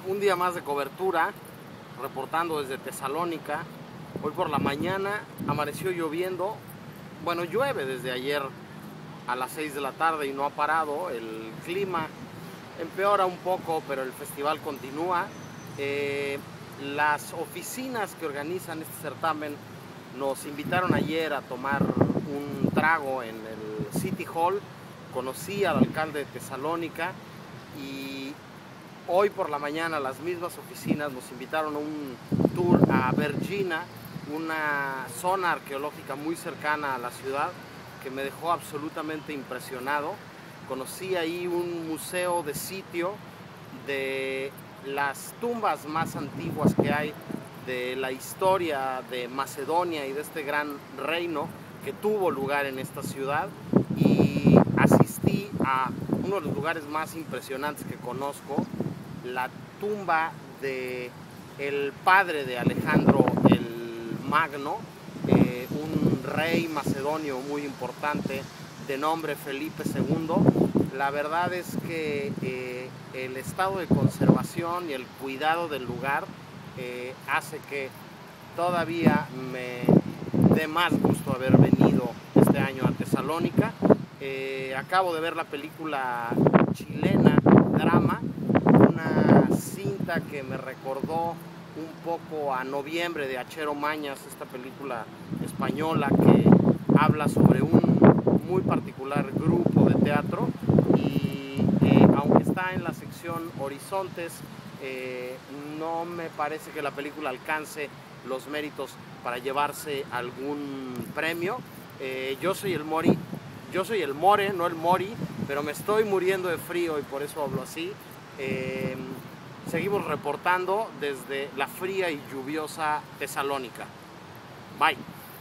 un día más de cobertura, reportando desde Tesalónica. Hoy por la mañana amaneció lloviendo. Bueno, llueve desde ayer a las 6 de la tarde y no ha parado. El clima empeora un poco, pero el festival continúa. Las oficinas que organizan este certamen nos invitaron ayer a tomar un trago en el City Hall. Conocí al alcalde de Tesalónica y hoy por la mañana las mismas oficinas nos invitaron a un tour a Vergina, una zona arqueológica muy cercana a la ciudad que me dejó absolutamente impresionado. Conocí ahí un museo de sitio de las tumbas más antiguas que hay de la historia de Macedonia y de este gran reino que tuvo lugar en esta ciudad, y asistí a uno de los lugares más impresionantes que conozco, la tumba de el padre de Alejandro el Magno, un rey macedonio muy importante de nombre Felipe II. La verdad es que el estado de conservación y el cuidado del lugar hace que todavía me dé más gusto haber venido este año a Tesalónica. Acabo de ver la película chilena Drama, una cinta que me recordó un poco a Noviembre de Achero Mañas, esta película española que habla sobre un muy particular grupo de teatro, y aunque está en la sección Horizontes, no me parece que la película alcance los méritos para llevarse algún premio. Yo soy el More, no el Mori, pero me estoy muriendo de frío y por eso hablo así. Seguimos reportando desde la fría y lluviosa Tesalónica. Bye.